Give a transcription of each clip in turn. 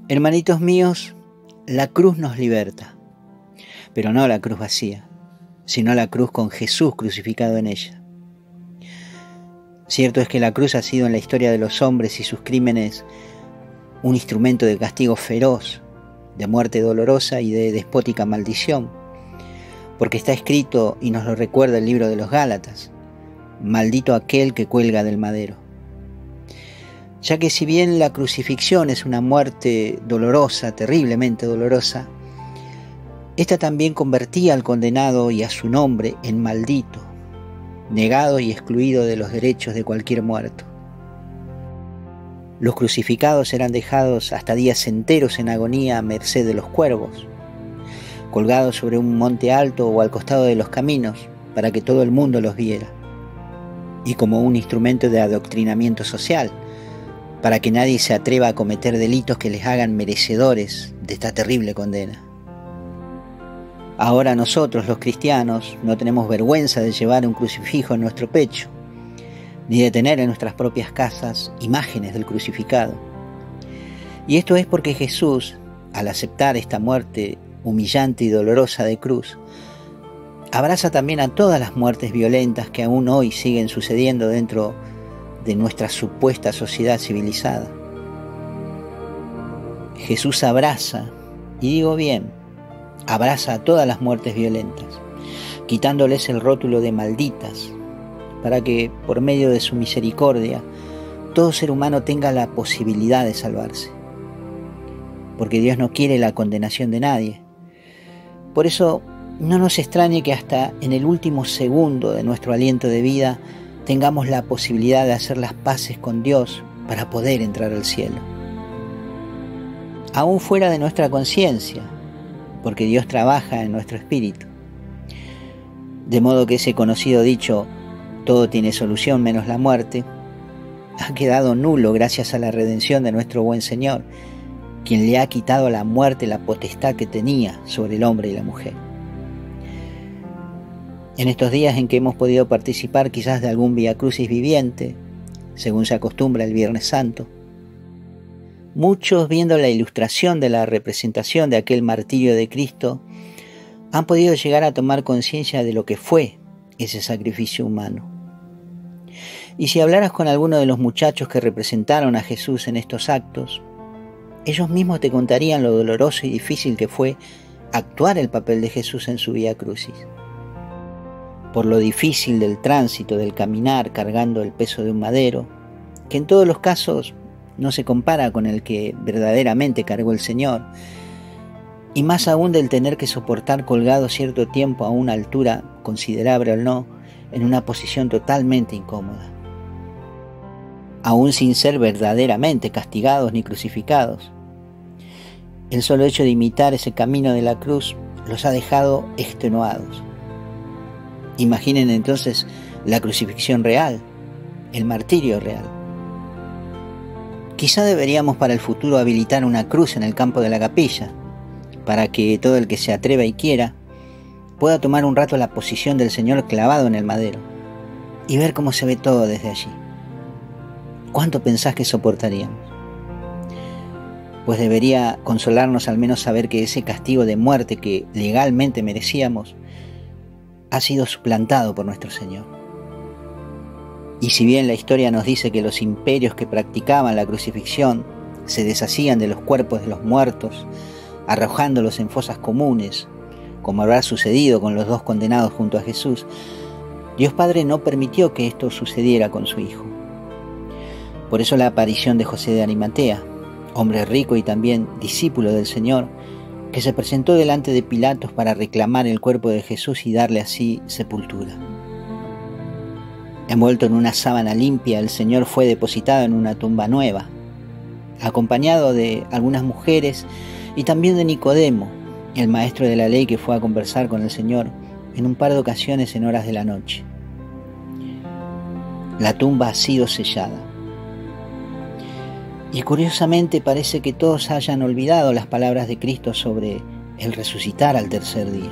Hermanitos míos, la cruz nos liberta, pero no la cruz vacía, sino la cruz con Jesús crucificado en ella. Cierto es que la cruz ha sido en la historia de los hombres y sus crímenes un instrumento de castigo feroz, de muerte dolorosa y de despótica maldición, porque está escrito y nos lo recuerda el libro de los Gálatas: maldito aquel que cuelga del madero. Ya que si bien la crucifixión es una muerte dolorosa, terriblemente dolorosa, esta también convertía al condenado y a su nombre en maldito, negado y excluido de los derechos de cualquier muerto. Los crucificados eran dejados hasta días enteros en agonía a merced de los cuervos, colgados sobre un monte alto o al costado de los caminos para que todo el mundo los viera, y como un instrumento de adoctrinamiento social, para que nadie se atreva a cometer delitos que les hagan merecedores de esta terrible condena. Ahora nosotros, los cristianos, no tenemos vergüenza de llevar un crucifijo en nuestro pecho, ni de tener en nuestras propias casas imágenes del crucificado. Y esto es porque Jesús, al aceptar esta muerte humillante y dolorosa de cruz, abraza también a todas las muertes violentas que aún hoy siguen sucediendo dentro de nuestra supuesta sociedad civilizada. Jesús abraza, y digo bien, abraza a todas las muertes violentas, quitándoles el rótulo de malditas, para que, por medio de su misericordia, todo ser humano tenga la posibilidad de salvarse. Porque Dios no quiere la condenación de nadie. Por eso, no nos extrañe que hasta en el último segundo de nuestro aliento de vida tengamos la posibilidad de hacer las paces con Dios para poder entrar al cielo. Aún fuera de nuestra conciencia, porque Dios trabaja en nuestro espíritu. De modo que ese conocido dicho, todo tiene solución menos la muerte, ha quedado nulo gracias a la redención de nuestro buen Señor, quien le ha quitado a la muerte la potestad que tenía sobre el hombre y la mujer. En estos días en que hemos podido participar quizás de algún Vía Crucis viviente, según se acostumbra el Viernes Santo, muchos, viendo la ilustración de la representación de aquel martirio de Cristo, han podido llegar a tomar conciencia de lo que fue ese sacrificio humano. Y si hablaras con alguno de los muchachos que representaron a Jesús en estos actos, ellos mismos te contarían lo doloroso y difícil que fue actuar el papel de Jesús en su Vía Crucis. Por lo difícil del tránsito, del caminar cargando el peso de un madero, que en todos los casos no se compara con el que verdaderamente cargó el Señor, y más aún del tener que soportar colgado cierto tiempo a una altura considerable o no, en una posición totalmente incómoda. Aún sin ser verdaderamente castigados ni crucificados, el solo hecho de imitar ese camino de la cruz los ha dejado extenuados. Imaginen entonces la crucifixión real, el martirio real. Quizá deberíamos para el futuro habilitar una cruz en el campo de la capilla, para que todo el que se atreva y quiera pueda tomar un rato la posición del Señor clavado en el madero y ver cómo se ve todo desde allí. ¿Cuánto pensás que soportaríamos? Pues debería consolarnos al menos saber que ese castigo de muerte que legalmente merecíamos ha sido suplantado por nuestro Señor. Y si bien la historia nos dice que los imperios que practicaban la crucifixión se deshacían de los cuerpos de los muertos, arrojándolos en fosas comunes, como habrá sucedido con los dos condenados junto a Jesús, Dios Padre no permitió que esto sucediera con su Hijo. Por eso la aparición de José de Arimatea, hombre rico y también discípulo del Señor, que se presentó delante de Pilatos para reclamar el cuerpo de Jesús y darle así sepultura. Envuelto en una sábana limpia, el Señor fue depositado en una tumba nueva, acompañado de algunas mujeres y también de Nicodemo, el maestro de la ley que fue a conversar con el Señor en un par de ocasiones en horas de la noche. La tumba ha sido sellada. Y curiosamente parece que todos hayan olvidado las palabras de Cristo sobre el resucitar al tercer día.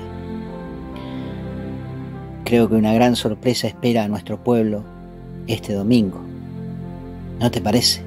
Creo que una gran sorpresa espera a nuestro pueblo este domingo. ¿No te parece?